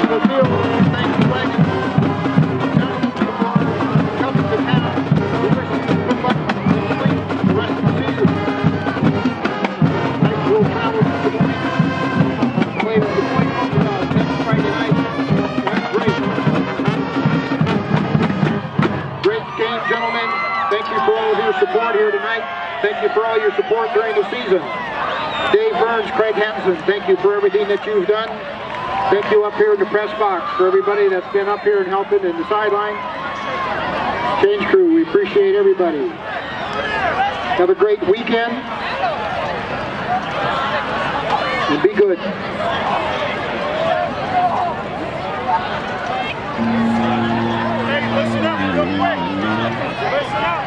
the field. Thank you, Frank. Coming to town. We wish you good luck the rest of the season. Thanks, we'll travel to the week. Play with the point next Friday night. That's great. Great game, gentlemen. Thank you for all of your support here tonight. Thank you for all your support during the season. Dave Burns, Craig Hansen, thank you for everything that you've done. Thank you up here in the press box for everybody that's been up here and helping in the sideline. Change crew, we appreciate everybody. Have a great weekend. And be good. Hey, listen up real quick. Listen up.